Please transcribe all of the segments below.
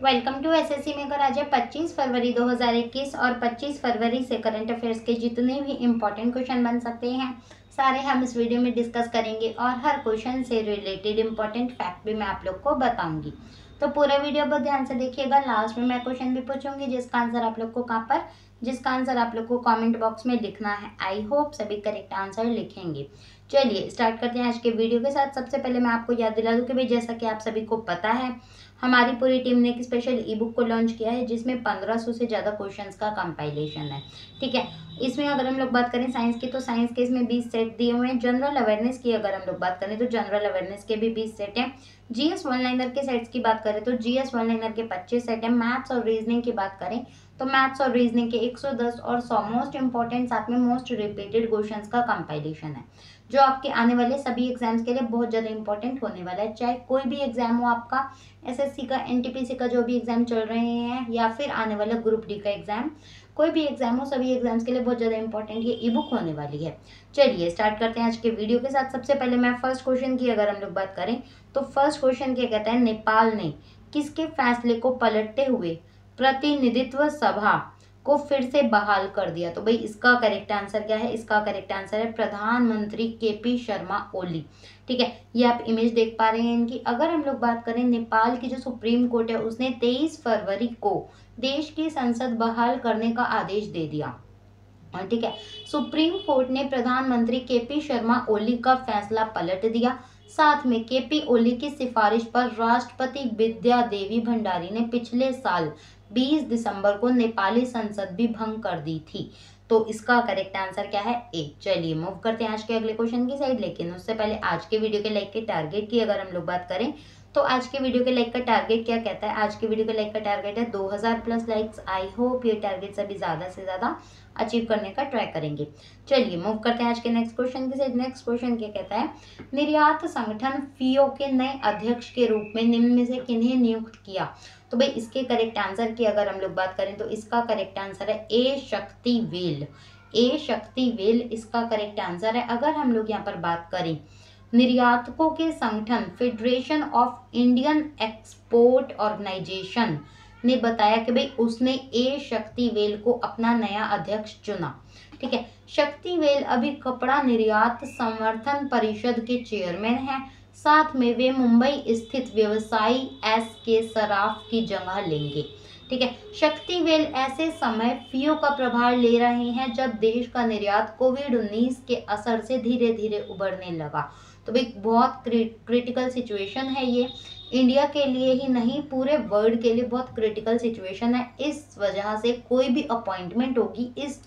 Welcome to SSC maker. आज है 25 फरवरी 2021 और 25 फरवरी से करंट अफेयर्स के जितने भी इम्पोर्टेंट क्वेश्चन बन सकते हैं सारे हम इस वीडियो में डिस्कस करेंगे और हर क्वेश्चन से रिलेटेड इम्पोर्टेंट फैक्ट भी मैं आप लोग को बताऊंगी। तो पूरा वीडियो बहुत ध्यान से देखिएगा। लास्ट में मैं क्वेश्चन भी पूछूंगी जिसका आंसर आप लोग को कमेंट बॉक्स में लिखना है। आई होप सभी करेक्ट आंसर लिखेंगे। चलिए स्टार्ट करते हैं आज के वीडियो के साथ। सबसे पहले मैं आपको याद दिला दूं कि भाई जैसा कि आप सभी को पता है हमारी पूरी टीम ने एक स्पेशल ई बुक को लॉन्च किया है जिसमें 1500 से ज़्यादा क्वेश्चंस का कंपाइलेशन है। ठीक है, इसमें अगर हम लोग बात करें साइंस की तो साइंस के इसमें 20 सेट दिए हुए हैं। जनरल अवेयरनेस की अगर हम लोग बात करें तो जनरल अवेयरनेस के भी 20 सेट हैं। जीएस वन लाइनर के सेट्स की बात करें तो जीएस वन लाइनर के 25 सेट है। मैथ्स और रीजनिंग की बात करें तो मैथ्स और रीजनिंग के 110 और 100 मोस्ट इंपॉर्टेंट साथ में मोस्ट रिपीटेड क्वेश्चंस का कंपाइलेशन है जो आपके आने वाले सभी एग्जाम्स के लिए बहुत ज़्यादा इंपॉर्टेंट होने वाला है। चाहे कोई भी एग्जाम हो आपका, एसएससी का, एनटीपीसी का जो भी एग्जाम चल रहे हैं या फिर आने वाला ग्रुप डी का एग्जाम, कोई भी एग्जाम हो, सभी एग्जाम्स के लिए बहुत ज़्यादा इंपॉर्टेंट ये ई बुक होने वाली है। चलिए स्टार्ट करते हैं आज के वीडियो के साथ। सबसे पहले मैं फर्स्ट क्वेश्चन की अगर हम लोग बात करें तो फर्स्ट क्वेश्चन क्या कहता है, नेपाल ने किसके फैसले को पलटते हुए प्रतिनिधित्व सभा को फिर से बहाल कर दिया? तो भाई इसका करेक्ट आंसर क्या है? इसका करेक्ट आंसर है प्रधानमंत्री केपी शर्मा ओली। ठीक है, ये आप इमेज देख पा रहे हैं इनकी। अगर हम लोग बात करें नेपाल की जो सुप्रीम कोर्ट है उसने 23 फरवरी को देश की संसद बहाल करने का आदेश दे दिया। ठीक है, सुप्रीम कोर्ट ने प्रधानमंत्री केपी शर्मा ओली का फैसला पलट दिया। साथ में केपी ओली की सिफारिश पर राष्ट्रपति विद्या देवी भंडारी ने पिछले साल 20 दिसंबर को नेपाली संसद भी भंग कर दी थी। तो इसका करेक्ट आंसर क्या है? ए। चलिए मूव करते हैं आज के अगले क्वेश्चन की साइड। लेकिन उससे पहले आज के वीडियो के लाइक के टारगेट की अगर हम लोग बात करें तो आज के वीडियो के लाइक का टारगेट क्या कहता है? आज के वीडियो के लाइक का टारगेट है 2000 प्लस लाइक्स। आई होप ये टारगेट सभी ज्यादा से ज्यादा अचीव करने का ट्राई करेंगे। चलिए मूव करते हैं आज के नेक्स्ट क्वेश्चन की साइड। नेक्स्ट क्वेश्चन क्या कहता है, निर्यात संगठन फियो के नए अध्यक्ष के रूप में निम्न में से किन्हें नियुक्त किया? तो भाई इसके करेक्ट आंसर की अगर हम लोग बात करें तो इसका करेक्ट आंसर है ए शक्तिवेल। ए शक्तिवेल इसका करेक्ट आंसर है। अगर हम लोग यहाँ पर बात करें निर्यातकों के संगठन federation of Indian export organisation ने बताया कि भाई उसने ए शक्तिवेल को अपना नया अध्यक्ष चुना। ठीक है, शक्तिवेल अभी कपड़ा निर्यात समर्थन परिषद के चेयरमैन हैं। साथ में वे मुंबई स्थित व्यवसायी एस के सराफ की जगह लेंगे। ठीक है, शक्तिवेल ऐसे समय फियो का प्रभार ले रहे हैं जब देश का निर्यात कोविड-19 के असर से धीरे धीरे उभरने लगा। तो भाई बहुत क्रिटिकल सिचुएशन है ये, इंडिया के लिए ही नहीं पूरे वर्ल्ड के लिए बहुत क्रिटिकल सिचुएशन है। इस वजह से कोई भी अपॉइंटमेंट होगी इस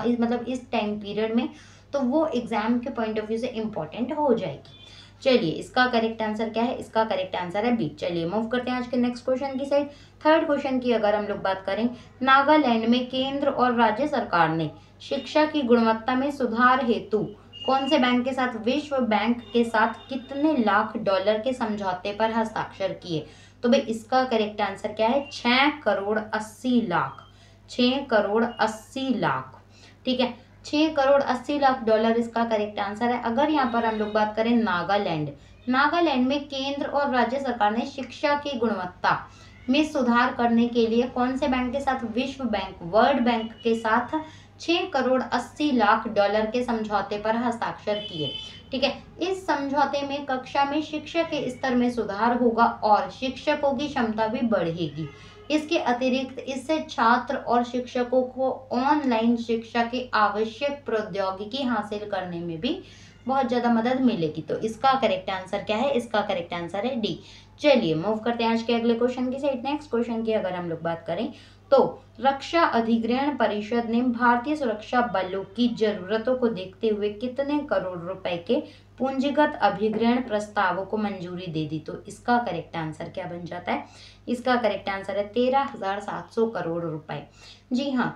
टाइम पीरियड में तो वो एग्जाम के पॉइंट ऑफ व्यू से इम्पोर्टेंट हो जाएगी। चलिए इसका करेक्ट आंसर क्या है? इसका करेक्ट आंसर है बी। चलिए मूव करते हैं आज के नेक्स्ट क्वेश्चन की साइड। थर्ड क्वेश्चन की अगर हम लोग बात करें, नागालैंड में केंद्र और राज्य सरकार ने शिक्षा की गुणवत्ता में सुधार हेतु कौन से बैंक के साथ विश्व बैंक के साथ कितने लाख डॉलर के समझौते पर हस्ताक्षर किए? तो भाई इसका करेक्ट आंसर क्या है? 6 करोड़ 80 लाख। 6 करोड़ 80 लाख। ठीक है, 6 करोड़ 80 लाख डॉलर इसका करेक्ट आंसर है। अगर यहाँ पर हम लोग बात करें नागालैंड में केंद्र और राज्य सरकार ने शिक्षा की गुणवत्ता में सुधार करने के लिए कौन से बैंक के साथ? विश्व बैंक, वर्ल्ड बैंक के साथ 6 करोड़ 80 लाख डॉलर के समझौते पर हस्ताक्षर किए। ठीक है, इस समझौते में कक्षा में शिक्षा के स्तर में सुधार होगा और शिक्षकों की क्षमता भी बढ़ेगी। इसके अतिरिक्त इससे छात्र और शिक्षकों को ऑनलाइन शिक्षा की आवश्यक प्रौद्योगिकी हासिल करने में भी बहुत ज्यादा मदद मिलेगी। तो इसका करेक्ट आंसर क्या है? इसका करेक्ट आंसर है डी। चलिए मूव करते हैं आज के अगले क्वेश्चन की साइड। नेक्स्ट क्वेश्चन की अगर हम लोग बात करें तो रक्षा अधिग्रहण परिषद ने भारतीय सुरक्षा बलों की जरूरतों को देखते हुए कितने करोड़ रुपए के पूंजीगत अभिग्रहण प्रस्तावों को मंजूरी दे दी? तो इसका करेक्ट आंसर क्या बन जाता है? इसका करेक्ट आंसर है 13,700 करोड़ रुपए। जी हाँ,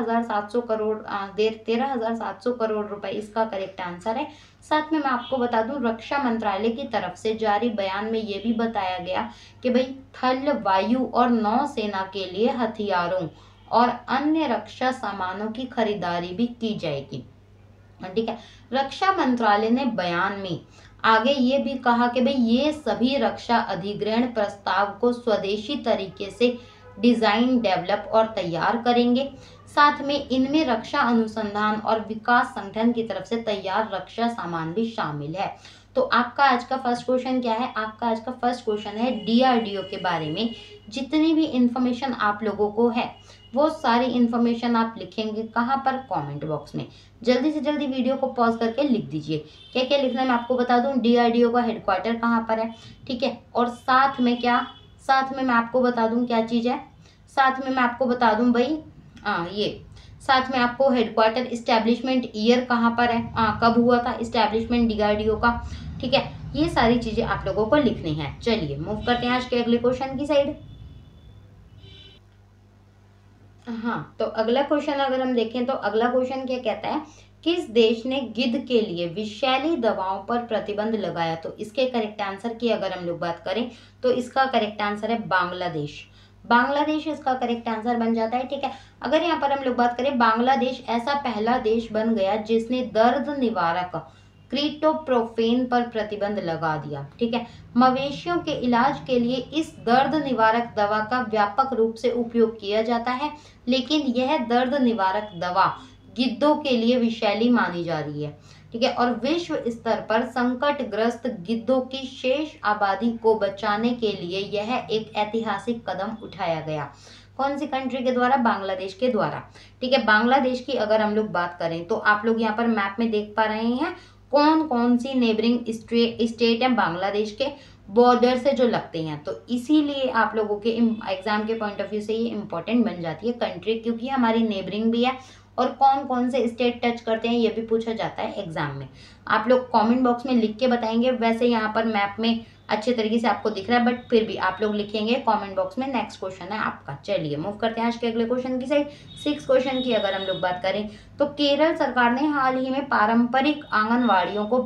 13,700 करोड़ रुपए इसका करेक्ट आंसर है। साथ में मैं आपको बता दूं रक्षा मंत्रालय की तरफ से जारी बयान में ये भी बताया गया कि भाई थल, वायु और नौसेना के लिए हथियारों और अन्य रक्षा सामानों की खरीदारी भी की जाएगी। ठीक है, रक्षा मंत्रालय ने बयान में आगे ये भी कहा कि भाई ये सभी रक्षा अधिग्रहण प्रस्ताव को स्वदेशी तरीके से डिजाइन, डेवलप और तैयार करेंगे। साथ में इनमें रक्षा अनुसंधान और विकास संगठन की तरफ से तैयार रक्षा सामान भी शामिल है। तो आपका आज का फर्स्ट क्वेश्चन क्या है? आपका आज का फर्स्ट क्वेश्चन है डीआरडीओ के बारे में जितनी भी इंफॉर्मेशन आप लोगों को है वो सारी इंफॉर्मेशन आप लिखेंगे कहाँ पर? कमेंट बॉक्स में। जल्दी से जल्दी वीडियो को पॉज करके लिख दीजिए। क्या क्या लिखना है मैं आपको बता दूं। डीआरडीओ का हेडक्वार्टर कहाँ पर है, ठीक है, और साथ में क्या, साथ में मैं आपको बता दूं क्या चीज़ है, साथ में मैं आपको बता दूं भाई ये साथ में आपको हेडक्वार्टर इस्टेब्लिशमेंट ईयर कहाँ पर है, कब हुआ था इस्टेब्लिशमेंट डीआरडीओ का, ठीक है। ये सारी चीजें आप लोगों को लिखनी है। चलिए मूव करते हैं आज के अगले क्वेश्चन की साइड। हाँ, तो अगला क्वेश्चन अगर हम देखें तो अगला क्वेश्चन क्या कहता है, किस देश ने गिद्ध के लिए विषैली दवाओं पर प्रतिबंध लगाया? तो इसके करेक्ट आंसर की अगर हम लोग बात करें तो इसका करेक्ट आंसर है बांग्लादेश। बांग्लादेश इसका करेक्ट आंसर बन जाता है, ठीक है। अगर यहाँ पर हम लोग बात करें, बांग्लादेश ऐसा पहला देश बन गया जिसने दर्द निवारक क्रीटोप्रोफेन पर प्रतिबंध लगा दिया, ठीक है। मवेशियों के इलाज के लिए इस दर्द निवारक दवा का व्यापक रूप से उपयोग किया जाता है, लेकिन यह दर्द निवारक दवा गिद्धों के लिए विषैली मानी जा रही है, ठीक है। और विश्व स्तर पर संकटग्रस्त गिद्धों की शेष आबादी को बचाने के लिए यह एक ऐतिहासिक कदम उठाया गया। कौन सी कंट्री के द्वारा? बांग्लादेश के द्वारा, ठीक है। बांग्लादेश की अगर हम लोग बात करें तो आप लोग यहाँ पर मैप में देख पा रहे हैं कौन कौन सी नेबरिंग स्टेट है बांग्लादेश के बॉर्डर से जो लगते हैं। तो इसीलिए आप लोगों के एग्जाम के पॉइंट ऑफ व्यू से ये इंपॉर्टेंट बन जाती है कंट्री, क्योंकि हमारी नेबरिंग भी है और कौन कौन से स्टेट टच करते हैं ये भी पूछा जाता है एग्जाम में। आप लोग कमेंट बॉक्स में लिख के बताएंगे। वैसे यहाँ पर मैप में अच्छे तरीके से आपको दिख रहा है, बट फिर भी आप लोग लिखेंगे कमेंट बॉक्स में। नेक्स्ट क्वेश्चन है आपका। चलिए मूव करते हैं आज के अगले क्वेश्चन की साइड। 6 क्वेश्चन की अगर हम लोग बात करें तो केरल सरकार ने हाल ही में पारंपरिक आंगनवाड़ियों को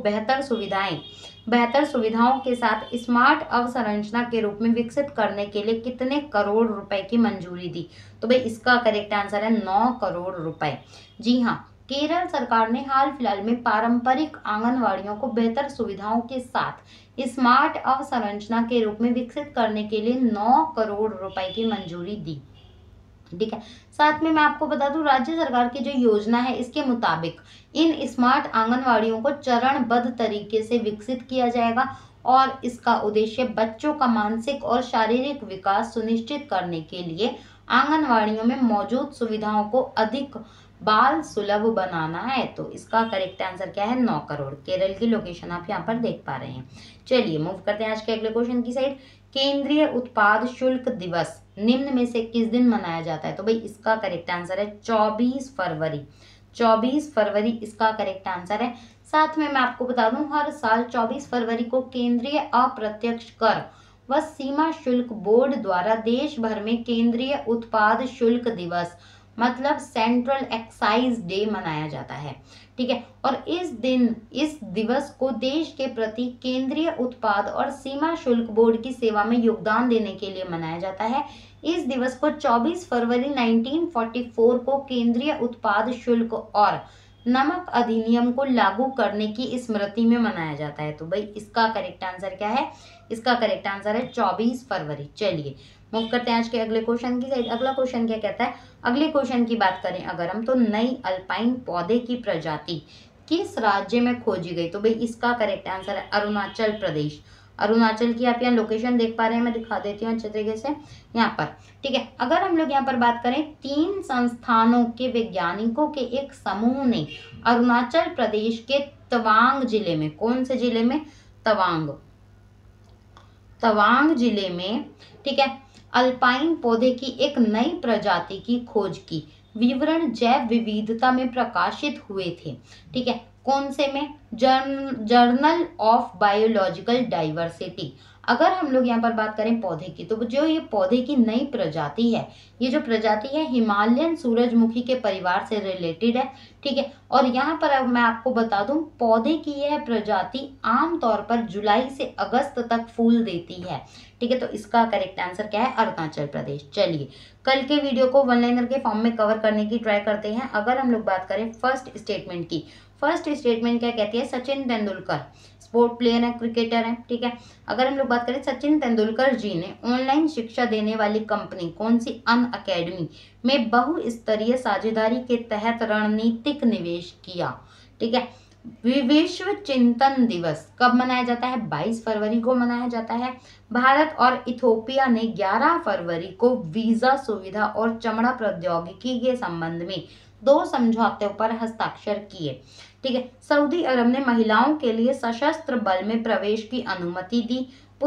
बेहतर सुविधाओं के साथ स्मार्ट अवसंरचना के रूप में विकसित करने के लिए कितने करोड़ रुपए की मंजूरी दी? तो भाई इसका करेक्ट आंसर है 9 करोड़ रुपए। जी हाँ, केरल सरकार ने हाल फिलहाल में पारंपरिक आंगनवाड़ियों को बेहतर सुविधाओं के साथ स्मार्ट अवसंरचना के रूप में विकसित करने के लिए 9 करोड़ रुपए की मंजूरी दी, ठीक है। साथ में मैं आपको बता दूं राज्य सरकार की जो योजना है इसके मुताबिक इन स्मार्ट आंगनवाड़ियों को चरणबद्ध तरीके से विकसित किया जाएगा और इसका उद्देश्य बच्चों का मानसिक और शारीरिक विकास सुनिश्चित करने के लिए आंगनवाड़ियों में मौजूद सुविधाओं को अधिक बाल सुलभ बनाना है। तो इसका करेक्ट आंसर क्या है? 9 करोड़। केरल की लोकेशन आप यहाँ पर देख पा रहे हैं। चलिए मूव करते हैं आज के अगले क्वेश्चन की साइड। केंद्रीय उत्पाद शुल्क दिवस निम्न में से किस दिन मनाया जाता है? तो भाई इसका करेक्ट आंसर है 24 फरवरी। 24 फरवरी इसका करेक्ट आंसर है। साथ में मैं आपको बता दूं हर साल 24 फरवरी को केंद्रीय अप्रत्यक्ष कर व सीमा शुल्क बोर्ड द्वारा देश भर में केंद्रीय उत्पाद शुल्क दिवस मतलब सेंट्रल एक्साइज डे मनाया जाता है, ठीक है। और इस दिवस को देश के प्रति केंद्रीय उत्पाद और सीमा शुल्क बोर्ड की सेवा में योगदान देने के लिए मनाया जाता है। इस दिवस को 24 फरवरी 1944 को केंद्रीय उत्पाद शुल्क और नमक अधिनियम को लागू करने की स्मृति में मनाया जाता है। तो भाई इसका करेक्ट आंसर क्या है? इसका करेक्ट आंसर है 24 फरवरी। चलिए मूव करते हैं आज के अगले क्वेश्चन की साइड। अगला क्वेश्चन क्या कहता है? अगले क्वेश्चन की बात करें अगर हम तो नई अल्पाइन पौधे की प्रजाति किस राज्य में खोजी गई? तो भाई इसका करेक्ट आंसर है अरुणाचल प्रदेश। अरुणाचल की आप यहाँ लोकेशन देख पा रहे हैं, मैं दिखा देती हूँ अच्छे तरीके से यहाँ पर, ठीक है। अगर हम लोग यहाँ पर बात करें 3 संस्थानों के वैज्ञानिकों के एक समूह ने अरुणाचल प्रदेश के तवांग जिले में, कौन से जिले में? तवांग जिले में, ठीक है, अल्पाइन पौधे की एक नई प्रजाति की खोज की। विवरण जैव विविधता में प्रकाशित हुए थे, ठीक है। कौन से में? Journal of biological diversity. अगर हम लोग यहाँ पर बात करें पौधे की, तो जो ये पौधे की नई प्रजाति है, ये जो प्रजाति है हिमालयन सूरजमुखी के परिवार से रिलेटेड है, ठीक है। और यहाँ पर अब मैं आपको बता दूं पौधे की यह प्रजाति आमतौर पर जुलाई से अगस्त तक फूल देती है, ठीक है। तो इसका करेक्ट आंसर क्या है? अरुणाचल प्रदेश। चलिए कल के वीडियो को वन लाइनर के फॉर्म में कवर करने की ट्राई करते हैं। अगर हम लोग बात करें फर्स्ट स्टेटमेंट की, फर्स्ट स्टेटमेंट क्या कहती है, सचिन तेंदुलकर स्पोर्ट प्लेयर है, क्रिकेटर है, ठीक है। अगर हम लोग बात करें, सचिन तेंदुलकर जी ने ऑनलाइन शिक्षा देने वाली कंपनी कौन सी अनअकैडमी में बहुस्तरीय साझेदारी के तहत रणनीतिक निवेश किया, ठीक है। विश्व चिंतन दिवस कब मनाया जाता है, 22 फरवरी को मनाया जाता है। भारत और इथोपिया ने 11 फरवरी को वीजा सुविधा और चमड़ा प्रौद्योगिकी के संबंध में 2 समझौतों पर हस्ताक्षर किए, ठीक है। सऊदी अरब ने महिलाओं के लिए सशस्त्र बल में प्रवेश की अनुमति दी।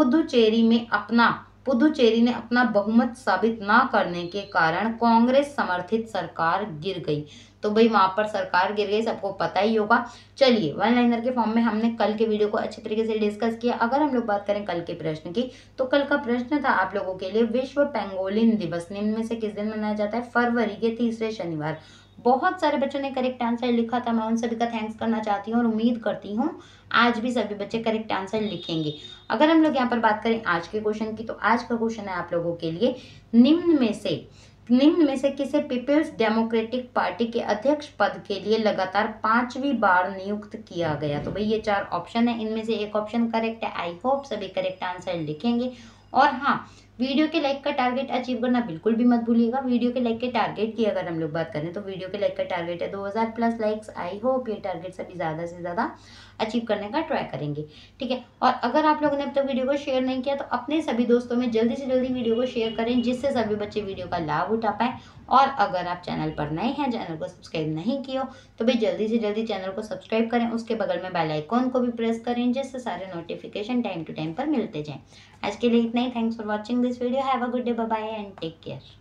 पुदुचेरी ने अपना बहुमत साबित ना करने के कारण कांग्रेस समर्थित सरकार गिर गई। तो भाई वहां पर सरकार गिर गई, सबको पता ही होगा। चलिए, वन लाइनर के फॉर्म में हमने कल के वीडियो को अच्छे तरीके से डिस्कस किया। अगर हम लोग बात करें कल के प्रश्न की, तो कल का प्रश्न था आप लोगों के लिए, विश्व पेंगोलिन दिवस निम्न में से किस दिन मनाया जाता है, फरवरी के तीसरे शनिवार। बहुत सारे बच्चों ने करेक्ट आंसर लिखा था, मैं उन सभी का थैंक्स करना चाहती हूँ और उम्मीद करती हूँ आज भी सभी बच्चे करेक्ट आंसर लिखेंगे। अगर हम लोग यहाँ पर बात करें आज के क्वेश्चन की, तो आज का क्वेश्चन है आप लोगों के लिए, निम्न में से किसे पीपल्स डेमोक्रेटिक पार्टी के अध्यक्ष पद के लिए लगातार 5वीं बार नियुक्त किया गया। तो भाई ये 4 ऑप्शन है, इनमें से एक ऑप्शन करेक्ट है। आई होप सभी करेक्ट आंसर लिखेंगे। और हाँ, वीडियो के लाइक का टारगेट अचीव करना बिल्कुल भी मत भूलिएगा। वीडियो के लाइक के टारगेट की अगर हम लोग बात करें, तो वीडियो के लाइक का टारगेट है 2000 प्लस लाइक्स। आई होप ये टारगेट सभी ज़्यादा से ज़्यादा अचीव करने का ट्राई करेंगे, ठीक है। और अगर आप लोगों ने अब तक वीडियो को शेयर नहीं किया, तो अपने सभी दोस्तों में जल्दी से जल्दी वीडियो को शेयर करें, जिससे सभी बच्चे वीडियो का लाभ उठा पाएँ। और अगर आप चैनल पर नए हैं, चैनल को सब्सक्राइब नहीं किया, तो भाई जल्दी से जल्दी चैनल को सब्सक्राइब करें, उसके बगल में बेल आइकॉन को भी प्रेस करें, जिससे सारे नोटिफिकेशन टाइम टू टाइम पर मिलते जाएं। आज के लिए इतना ही। Thanks for watching this video. Have a good day, bye bye and take care.